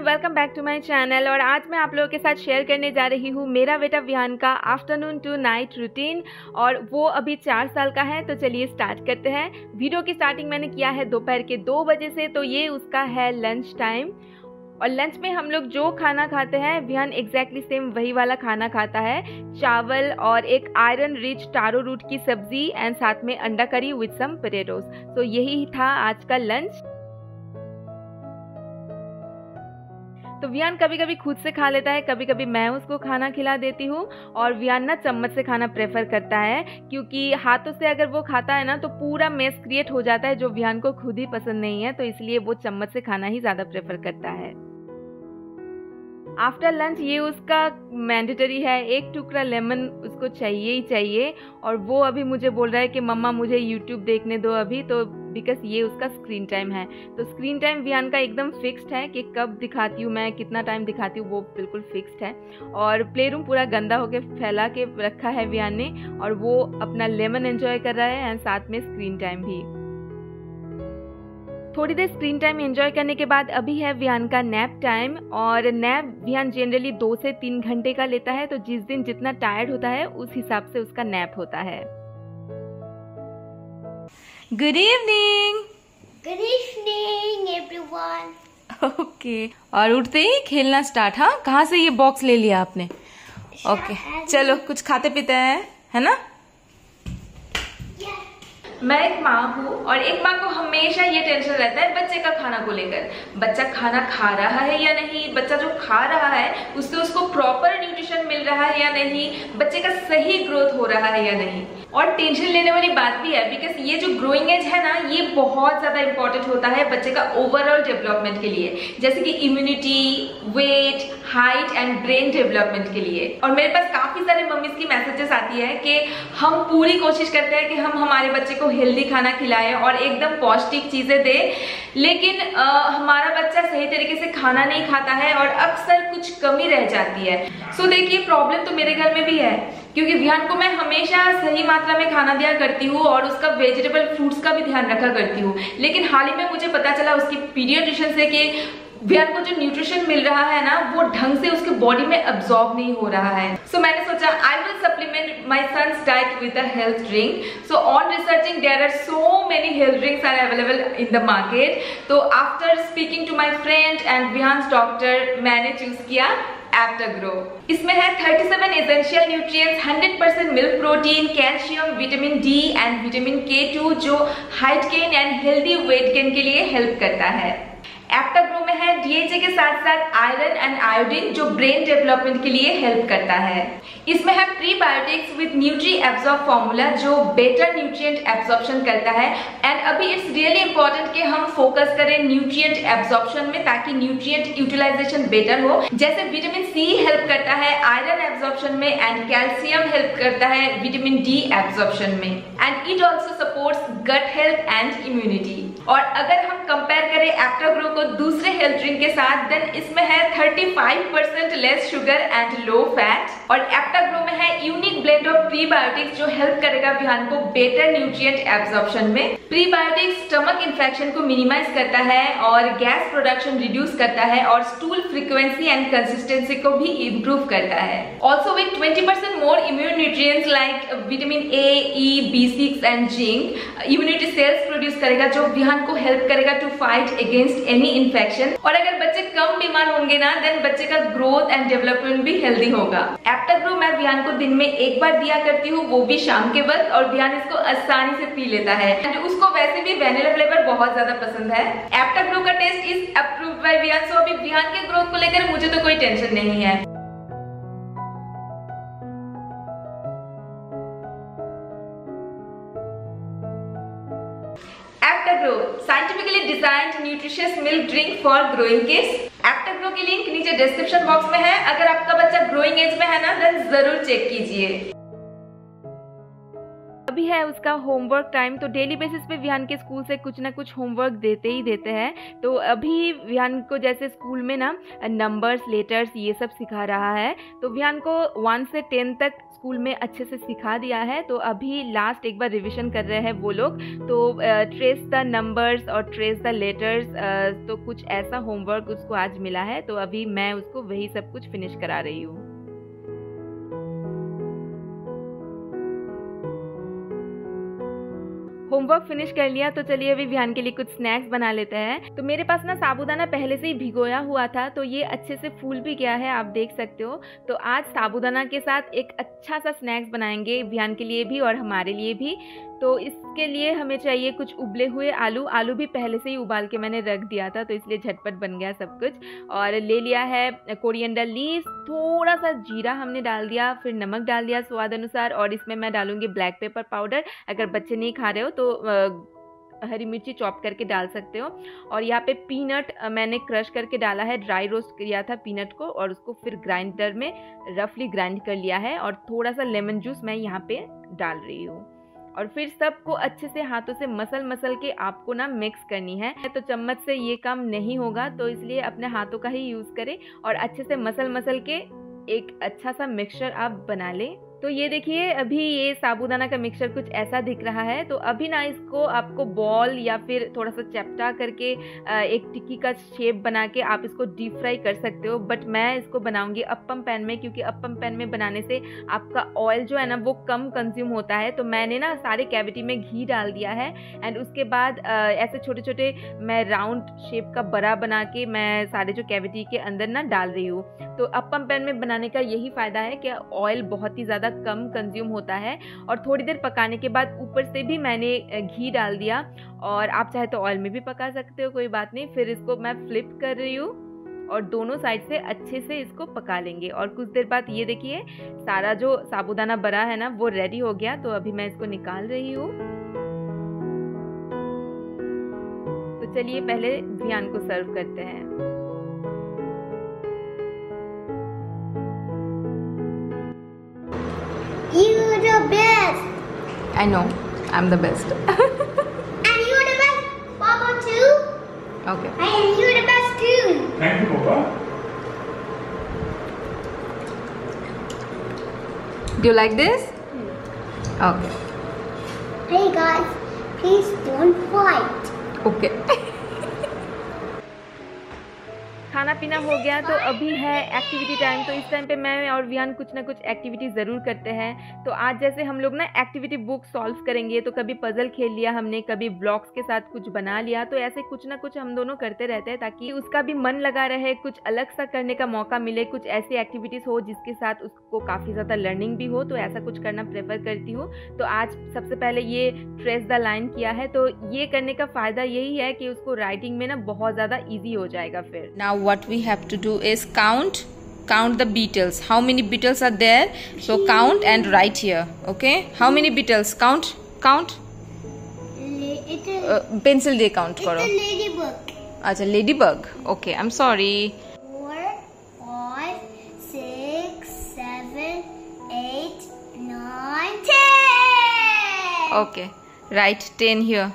Welcome back to my channel. और आज मैं आप लोगों के साथ शेयर करने जा रही हूँ मेरा बेटा विहान का आफ्टरनून टू नाइट रूटीन। और वो अभी 4 साल का है, तो चलिए स्टार्ट करते हैं। वीडियो की स्टार्टिंग मैंने किया है दोपहर के 2 बजे से, तो ये उसका है लंच टाइम। और लंच में हम लोग जो खाना खाते हैं विहान एग्जैक्टली सेम वही वाला खाना खाता है। चावल और एक आयरन रिच टारो रूट की सब्जी एंड साथ में अंडा करी विद सम पोटैटोज। तो यही था आज का लंच। तो विहान कभी कभी खुद से खा लेता है, कभी कभी मैं उसको खाना खिला देती हूँ। और विहान ना चम्मच से खाना प्रेफर करता है, क्योंकि हाथों से अगर वो खाता है ना तो पूरा मेस क्रिएट हो जाता है, जो विहान को खुद ही पसंद नहीं है। तो इसलिए वो चम्मच से खाना ही ज़्यादा प्रेफर करता है। आफ्टर लंच ये उसका मैंडेटरी है, एक टुकड़ा लेमन उसको चाहिए ही चाहिए। और वो अभी मुझे बोल रहा है कि मम्मा मुझे यूट्यूब देखने दो अभी, तो बिकॉज ये उसका स्क्रीन टाइम है। तो स्क्रीन टाइम विहान का एकदम फिक्स्ड है कि कब दिखाती हूँ मैं, कितना टाइम दिखाती हूँ, वो बिल्कुल फिक्स्ड है। और प्ले रूम पूरा गंदा होके फैला के रखा है विहान ने, और वो अपना लेमन एंजॉय कर रहा है एंड साथ में स्क्रीन टाइम भी। थोड़ी देर स्क्रीन टाइम एंजॉय करने के बाद अभी है विहान का नैप टाइम। और नैप विहान जनरली 2 से 3 घंटे का लेता है, तो जिस दिन जितना टायर्ड होता है उस हिसाब से उसका नैप होता है। Good evening. Good evening everyone. Okay, और उठते ही खेलना स्टार्ट। हाँ, कहाँ से ये बॉक्स ले लिया आपने? ओके, चलो कुछ खाते पीते हैं, है ना? मैं एक माँ हूँ, और एक माँ को हमेशा ये टेंशन रहता है बच्चे का खाना को लेकर। बच्चा खाना खा रहा है या नहीं, बच्चा जो खा रहा है उससे उसको प्रॉपर न्यूट्रिशन मिल रहा है या नहीं, बच्चे का सही ग्रोथ हो रहा है या नहीं। और टेंशन लेने वाली बात भी है, बिकॉज ये जो ग्रोइंग एज है ना, ये बहुत ज्यादा इंपॉर्टेंट होता है बच्चे का ओवरऑल डेवलपमेंट के लिए, जैसे कि immunity, weight, height and brain development के लिए। और मेरे पास काफी सारे मम्मीज की मैसेजेस आती है कि हम पूरी कोशिश करते हैं कि हम हमारे बच्चे को हेल्दी खाना खिलाएं और एकदम पौष्टिक चीजें दें, लेकिन हमारा बच्चा सही तरीके से खाना नहीं खाता है और अक्सर कुछ कमी रह जाती है। सो देखिए, प्रॉब्लम तो मेरे घर में भी है, क्योंकि विहान को मैं हमेशा सही मात्रा में खाना दिया करती हूँ और उसका वेजिटेबल फ्रूट्स का भी ध्यान रखा करती हूँ। लेकिन हाल ही में मुझे पता चला उसकी पीडियाट्रिशियन से कि विहान को जो न्यूट्रिशन मिल रहा है ना, वो ढंग से उसके बॉडी में अब्सॉर्ब नहीं हो रहा है। सो मैंने सोचा I will supplement my son's diet with a health drink. So on researching there are so many health drinks are available in the market. तो after speaking to my friend and Vihaan's doctor, मैंने choose किया Aptagro. इसमें है 37 essential nutrients, 100% milk protein, calcium, vitamin D and vitamin K2, जो height gain and healthy weight gain के लिए help करता है। एप्टाग्रो में है DHA के साथ साथ आयरन एंड आयोडीन, जो ब्रेन डेवलपमेंट के लिए हेल्प करता है। इसमें है prebiotics with nutri absorb formula, जो बेटर न्यूट्रिएंट एब्जॉर्प्शन करता है। एंड अभी इट्स रियली इंपॉर्टेंट कि हम फोकस करें न्यूट्रिएंट एब्जॉर्प्शन में, ताकि न्यूट्रिएंट यूटिलाइजेशन बेटर हो। जैसे विटामिन C हेल्प करता है आयरन एब्जॉर्प्शन में, एंड कैल्शियम हेल्प करता है विटामिन D एब्जॉर्प्शन में, and it also supports gut health and immunity. और अगर हम कंपेयर करें एप्टाग्रो को दूसरे हेल्थ ड्रिंक के साथ, देन इसमें है 35% less sugar and low fat. और एप्टाग्रो में है यूनिक ब्लेंड ऑफ प्रीबायोटिक्स, जो हेल्प करेगा विहान को बेटर न्यूट्रिएंट एब्जॉर्प्शन में। प्रीबायोटिक्स स्टमक इन्फेक्शन को मिनिमाइज करता है और गैस प्रोडक्शन रिड्यूस करता है, और स्टूल फ्रीक्वेंसी एंड कंसिस्टेंसी को भी इम्प्रूव करता है। Also with 20% more immune nutrients like vitamin A, E, B6 and zinc, immunity cells produce करेगा, जो विहान को हेल्प करेगा to fight against any infection. और अगर बच्चे कम बीमार होंगे ना, देन बच्चे का ग्रोथ एंड डेवलपमेंट भी हेल्दी होगा। एप्टाग्रो मैं विहान को दिन में एक बार दिया करती हूँ, वो भी शाम के वक्त, और विहान इसको आसानी से पी लेता है। एंड उसको वैसे भी वैनिला फ्लेवर बहुत ज्यादा पसंद है। एप्टाग्रो का taste is approved by Vihaan, so अभी विहान के ग्रोथ को लेकर मुझे तो कोई टेंशन नहीं है। Aptagro scientifically designed nutritious milk drink for growing kids. Aptagro की लिंक नीचे डिस्क्रिप्शन बॉक्स में है। अगर आपका बच्चा ग्रोइंग एज में है ना, देन जरूर चेक कीजिए। अभी है उसका होमवर्क टाइम। तो डेली बेसिस पे विहान के स्कूल से कुछ ना कुछ होमवर्क देते ही देते हैं। तो अभी विहान को जैसे स्कूल में ना नंबर्स, लेटर्स, ये सब सिखा रहा है। तो विहान को 1 से 10 तक स्कूल में अच्छे से सिखा दिया है। तो अभी लास्ट एक बार रिवीजन कर रहे हैं वो लोग। तो ट्रेस द नंबर्स और ट्रेस द लेटर्स, तो कुछ ऐसा होमवर्क उसको आज मिला है। तो अभी मैं उसको वही सब कुछ फिनिश करा रही हूँ। होमवर्क फिनिश कर लिया, तो चलिए अभी विहान के लिए कुछ स्नैक्स बना लेते हैं। तो मेरे पास ना साबूदाना पहले से ही भिगोया हुआ था, तो ये अच्छे से फूल भी गया है, आप देख सकते हो। तो आज साबूदाना के साथ एक अच्छा सा स्नैक्स बनाएंगे, विहान के लिए भी और हमारे लिए भी। तो इसके लिए हमें चाहिए कुछ उबले हुए आलू भी पहले से ही उबाल के मैंने रख दिया था, तो इसलिए झटपट बन गया सब कुछ। और ले लिया है कोरिएंडर लीव्स, थोड़ा सा जीरा हमने डाल दिया, फिर नमक डाल दिया स्वाद अनुसार, और इसमें मैं डालूंगी ब्लैक पेपर पाउडर। अगर बच्चे नहीं खा रहे हो तो हरी मिर्ची चॉप करके डाल सकते हो। और यहाँ पे पीनट मैंने क्रश करके डाला है, ड्राई रोस्ट किया था पीनट को, और उसको फिर ग्राइंडर में रफली ग्राइंड कर लिया है। और थोड़ा सा लेमन जूस मैं यहाँ पे डाल रही हूँ। और फिर सबको अच्छे से हाथों से मसल के आपको ना मिक्स करनी है। तो चम्मच से ये काम नहीं होगा, तो इसलिए अपने हाथों का ही यूज़ करें और अच्छे से मसल के एक अच्छा सा मिक्सचर आप बना लें। तो ये देखिए अभी ये साबूदाना का मिक्सचर कुछ ऐसा दिख रहा है। तो अभी ना इसको आपको बॉल या फिर थोड़ा सा चपटा करके एक टिक्की का शेप बना के आप इसको डीप फ्राई कर सकते हो। बट मैं इसको बनाऊंगी अप्पम पैन में, क्योंकि अप्पम पैन में बनाने से आपका ऑयल जो है ना वो कम कंज्यूम होता है। तो मैंने ना सारे कैविटी में घी डाल दिया है, एंड उसके बाद ऐसे छोटे छोटे मैं राउंड शेप का बड़ा बना के मैं सारे जो कैविटी के अंदर ना डाल रही हूँ। तो अप्पम पैन में बनाने का यही फ़ायदा है कि ऑयल बहुत ही ज़्यादा कम कंज्यूम होता है। और थोड़ी देर पकाने के बाद ऊपर से भी मैंने घी डाल दिया, और आप चाहे तो ऑयल में भी पका सकते हो, कोई बात नहीं। फिर इसको मैं फ्लिप कर रही हूँ और दोनों साइड से अच्छे से इसको पका लेंगे। और कुछ देर बाद ये देखिए सारा जो साबूदाना बड़ा है ना वो रेडी हो गया। तो अभी मैं इसको निकाल रही हूँ। तो चलिए पहले विहान को सर्व करते हैं। You're the best. I know, I'm the best. And you're the best, Papa too. Okay. And you're the best too. Thank you, Papa. Do you like this? Okay. Hey guys, please don't fight. Okay. खाना पीना हो गया, तो अभी है activity time. तो इस time पे मैं और विहान कुछ ना कुछ एक्टिविटी ज़रूर करते हैं। तो आज जैसे हम लोग ना एक्टिविटी बुक सॉल्व करेंगे, तो कभी पजल खेल लिया हमने, कभी ब्लॉक्स के साथ कुछ बना लिया। तो ऐसे कुछ ना कुछ हम दोनों करते रहते हैं ताकि उसका भी मन लगा रहे, कुछ अलग सा करने का मौका मिले, कुछ ऐसी एक्टिविटीज़ हो जिसके साथ उसको काफ़ी ज़्यादा लर्निंग भी हो। तो ऐसा कुछ करना प्रेफर करती हूँ। तो आज सबसे पहले ये ट्रेस द लाइन किया है। तो ये करने का फ़ायदा यही है कि उसको राइटिंग में ना बहुत ज़्यादा ईजी हो जाएगा। फिर now what we have to do is count the beetles. How many beetles are there? So count and write here. Okay, how many beetles? Count. Pencil de count karo. It's a ladybug. Acha, ladybug. Okay, I'm sorry. 4, 5, 6, 7, 8, 9, 10. Okay, write 10 here.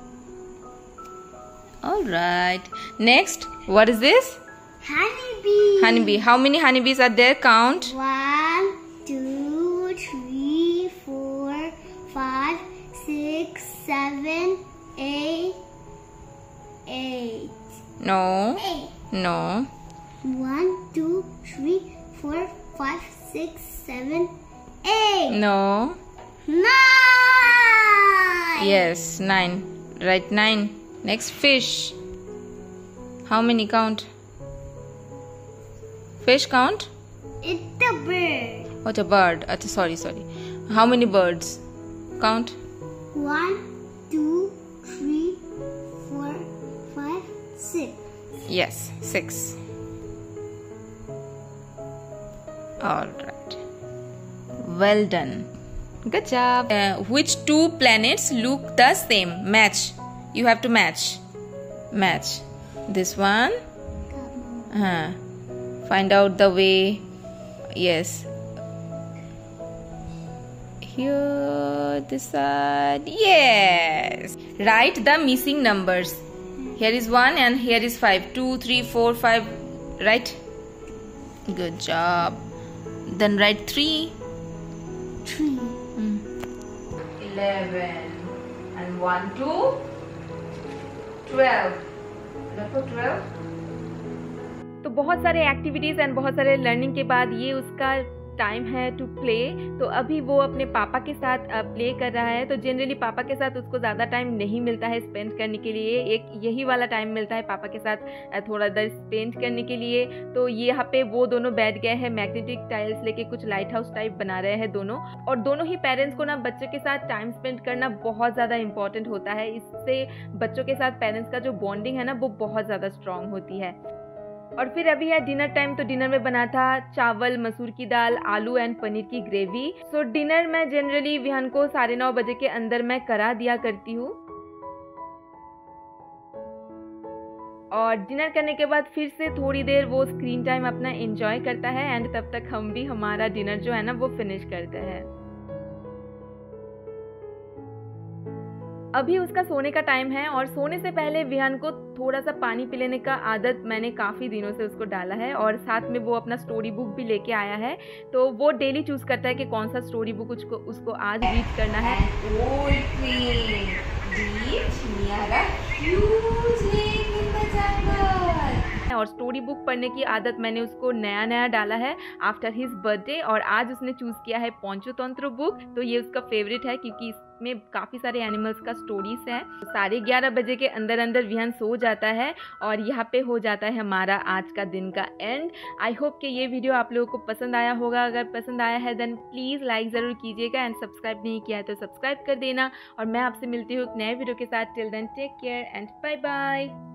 All right. Next, what is this? Honeybee. Honeybee. How many honeybees are there? Count. 1, 2, 3, 4, 5, 6, 7, 8. No. 8. No. 1, 2, 3, 4, 5, 6, 7, 8. No. 9. Yes, 9. Write 9. Next, fish. How many? Count. Fish count? It's a bird. What a bird. Achha, sorry. How many birds? Count. 1, 2, 3, 4, 5, 6. Yes, 6. All right. Well done. Good job. Which two planets look the same? Match. You have to match. This one. Find out the way. Yes. Here, this side. Yes. Write the missing numbers. Here is 1 and here is 5. 2, 3, 4, 5. Right? Good job. Then write 3. 3. 11 and 1 2 12. देखो 12. तो बहुत सारे activities and बहुत सारे learning के बाद ये उसका टाइम है टू प्ले। तो अभी वो अपने पापा के साथ प्ले कर रहा है। तो जनरली पापा के साथ उसको ज़्यादा टाइम नहीं मिलता है स्पेंड करने के लिए, एक यही वाला टाइम मिलता है पापा के साथ थोड़ा देर स्पेंड करने के लिए। तो ये यहाँ पे वो दोनों बैठ गए हैं, मैग्नेटिक टाइल्स लेके कुछ लाइट हाउस टाइप बना रहे हैं दोनों। और दोनों ही पेरेंट्स को ना बच्चों के साथ टाइम स्पेंड करना बहुत ज़्यादा इंपॉर्टेंट होता है। इससे बच्चों के साथ पेरेंट्स का जो बॉन्डिंग है ना वो बहुत ज़्यादा स्ट्रांग होती है। और फिर अभी है डिनर टाइम। तो डिनर में बना था चावल, मसूर की दाल, आलू एंड पनीर की ग्रेवी। सो डिनर मैं जनरली विहान को 9:30 बजे के अंदर मैं करा दिया करती हूँ। और डिनर करने के बाद फिर से थोड़ी देर वो स्क्रीन टाइम अपना एंजॉय करता है एंड तब तक हम भी हमारा डिनर जो है ना वो फिनिश करते हैं। अभी उसका सोने का टाइम है और सोने से पहले विहान को थोड़ा सा पानी पिलाने का आदत मैंने काफ़ी दिनों से उसको डाला है। और साथ में वो अपना स्टोरी बुक भी लेके आया है। तो वो डेली चूज करता है कि कौन सा स्टोरी बुक उसको आज रीड करना है। और स्टोरी बुक पढ़ने की आदत मैंने उसको नया डाला है आफ्टर हिज बर्थडे। और आज उसने चूज़ किया है पंचतंत्र बुक। तो ये उसका फेवरेट है क्योंकि इसमें काफ़ी सारे एनिमल्स का स्टोरीज है। 11:30 बजे के अंदर विहान सो जाता है और यहाँ पे हो जाता है हमारा आज का दिन का एंड। आई होप कि ये वीडियो आप लोगों को पसंद आया होगा। अगर पसंद आया है देन प्लीज़ लाइक ज़रूर कीजिएगा एंड सब्सक्राइब नहीं किया है तो सब्सक्राइब कर देना। और मैं आपसे मिलती हूँ एक नए वीडियो के साथ। Till then take care and bye bye.